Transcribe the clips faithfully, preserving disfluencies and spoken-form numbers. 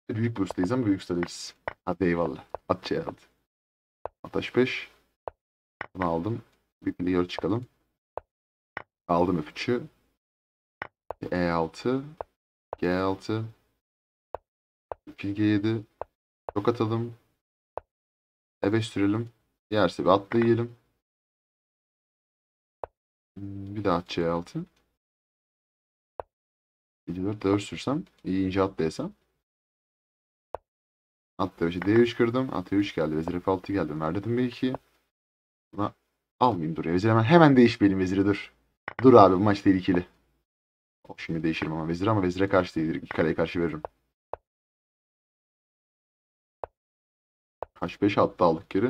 Büyük boost'tayız ama büyük ustadayız. Hadi eyvallah. At C altı. At H beş. Bunu aldım. Bir player çıkalım. Aldım F üçü. E altı. G altı. Fil G yedi. Çok atalım. E beş sürelim. Yerse bir atla yiyelim. Bir daha at C altı. bir dört dört sürsem. İyi ince atlaysam. At D beşe D üç kırdım. At E üç geldi. Vezir F altı geldi. Verdim B ikiyi. Buna almayayım dur ya. Vezir hemen hemen değişmeyelim veziri dur. Dur abi bu maç tehlikeli. Oh, şimdi değişirim ama vezir ama vezire karşı değil. İki kaleye karşı veririm. H beş hatta aldık geri.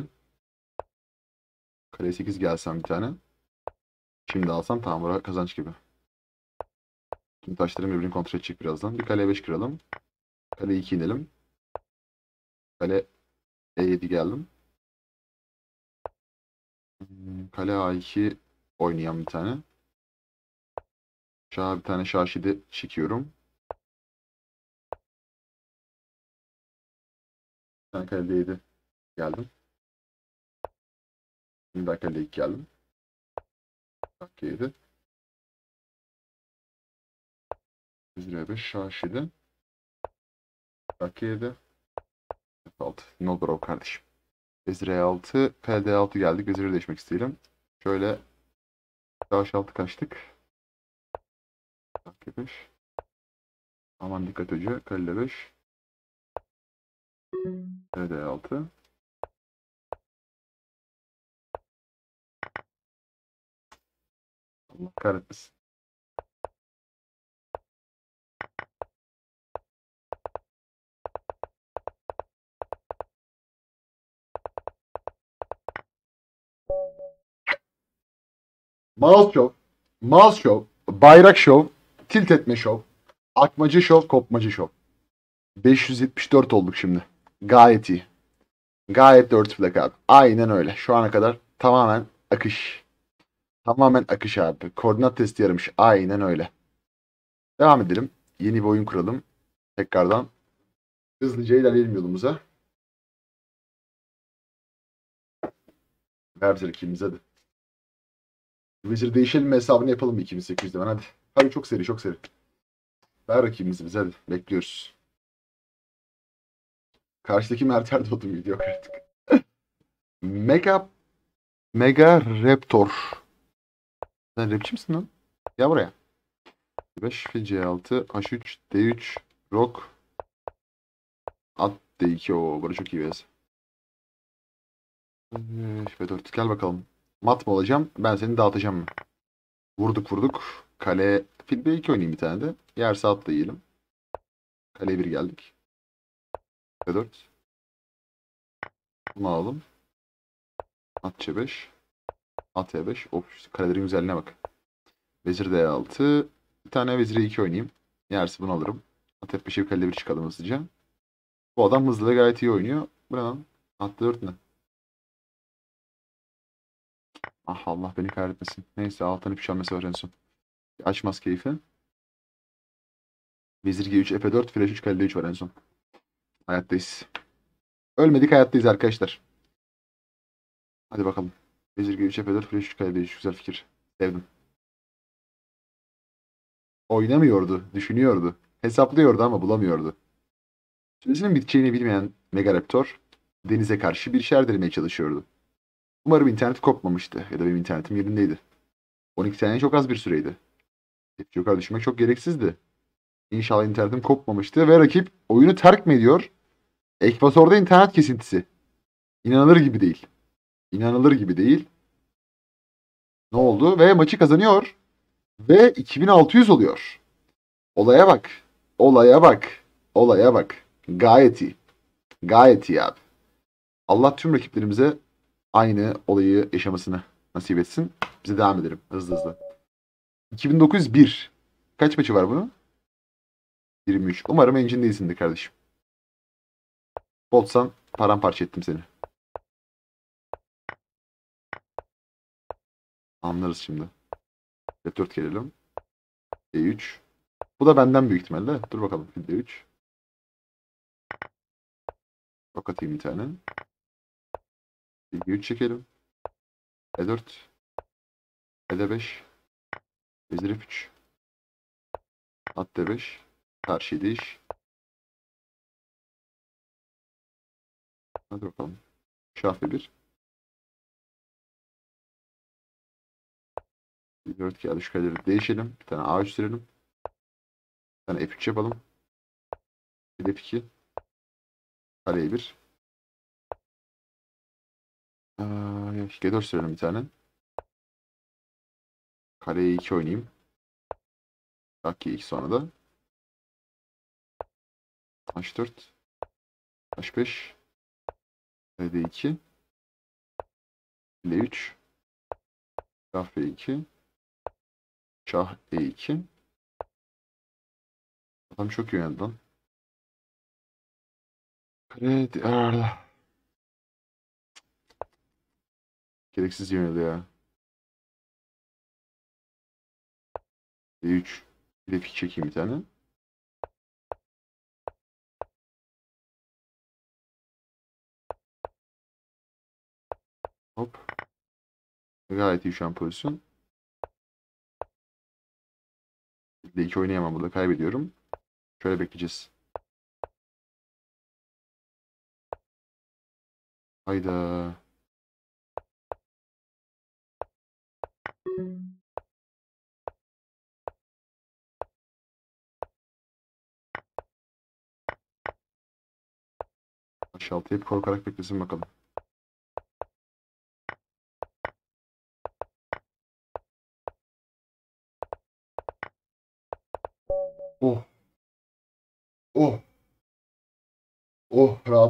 Kale sekiz gelsem bir tane. Şimdi alsam tamam bura kazanç gibi. Tüm taşlarım birbirini kontrol edecek birazdan. Bir kale beş kıralım. Kale iki inelim. Kale E yedi geldim. Kale A iki oynayan bir tane. Şah bir tane şaşide çekiyorum. Bir tane kale D yedi geldim. Şimdi ben kale iki geldim. Bak yedi. Vezir beş şaşide. Bak yedi. F altı. Ne olur o kardeşim. Vezir E altı. Kale D altı geldik. Vezir'i değişmek isteyelim. Şöyle H altı kaçtık. Bak beş. Aman dikkat hoca. Kale beş. Kale D altı. Allah kahretmesin. Mouse şov, mouse şov, bayrak şov, tilt etme şov, akmacı şov, kopmacı şov. beş yüz yetmiş dört olduk şimdi. Gayet iyi. Gayet dört plak abi. Aynen öyle. Şu ana kadar tamamen akış. Tamamen akış abi. Koordinat testi yaramış. Aynen öyle. Devam edelim. Yeni bir oyun kuralım. Tekrardan hızlıca ilerleyelim yolumuza. Ver bize rakibimiz hadi. Vezir değişelim mi hesabını yapalım iki bin sekiz yüzde ben hadi. Hadi çok seri çok seri. Ver rakibimizi bize hadi. Bekliyoruz. Karşıdaki Mert Erdoğdu muydu? Yok artık. Mega Mega Raptor. Sen rapçi misin lan? Gel buraya. beş fil C altı H üç D üç Rock at D iki o burada çok iyi bez. F dört gel bakalım. Mat mı olacağım? Ben seni dağıtacağım mı? Vurduk vurduk. Kale fil B iki oynayayım bir tane de. Yerse atla yiyelim. Kale bir geldik. F dört. Bunu alalım. At C beş. At E beş. Of işte kalelerin güzelliğine bak. Vezir D altı. Bir tane vezir E iki oynayayım. Yerse bunu alırım. At F beşe bir kale bir çıkalım hızlıca. Bu adam hızlı ve gayet iyi oynuyor. Bu ne lan? At dört ne? Ah Allah beni kahretmesin. Neyse alttan ip şammesi var en son. Açmaz keyfi. Vezir G üç, F dört, Flash üç, kale D üç var en son. Hayattayız. Ölmedik hayattayız arkadaşlar. Hadi bakalım. Vezir G üç, F dört, Flash üç, kale D üç. Güzel fikir. Sevdim. Oynamıyordu. Düşünüyordu. Hesaplıyordu ama bulamıyordu. Süresinin biteceğini bilmeyen Megaraptor denize karşı bir şeyler denemeye çalışıyordu. Umarım internet kopmamıştı ya da benim internetim yerindeydi. on iki saniye çok az bir süreydi. Tepki yukarı düşmek çok gereksizdi. İnşallah internetim kopmamıştı ve rakip oyunu terk mi ediyor? Ekvator'da internet kesintisi. İnanılır gibi değil. İnanılır gibi değil. Ne oldu? Ve maçı kazanıyor. Ve iki bin altı yüz oluyor. Olaya bak. Olaya bak. Olaya bak. Gayet iyi. Gayet iyi abi. Allah tüm rakiplerimize aynı olayı yaşamasını nasip etsin. Bize devam edelim hızlı hızlı. iki bin dokuz yüz bir. Kaç maçı var bunun? yirmi üç. Umarım engine değilsindir kardeşim. Botsan paramparça ettim seni. Anlarız şimdi. F dört gelelim. D üç. Bu da benden büyük ihtimalle. Dur bakalım. D üç. Ok atayım bir tane. Bilgi üç çekelim. E dört. E de beş. Vezir F üç. At D beş. Karşı değiş. Hadi bakalım. Şah F bir. dört geldi, şu kareleri değişelim. Bir tane A üç sürelim. Bir tane F üç yapalım. Bir de F iki. Kareye bir. Ee, G dört sürelim bir tane. Kareye iki oynayayım. Bak G iki sonra da. H dört. H beş. D iki. L üç. Şah F iki. Şah E iki. Adam çok iyi oynadı lan. Kare... Arda. Gereksiz yöneldi ya. D üç. Bir de F iki çekeyim bir tane. Hop. Gayet iyi şu an pozisyon. D iki oynayamam, burada kaybediyorum. Şöyle bekleyeceğiz. Hayda. Aşağı altı hep korkarak beklesin bakalım. Oh. Oh. Oh. Rahat.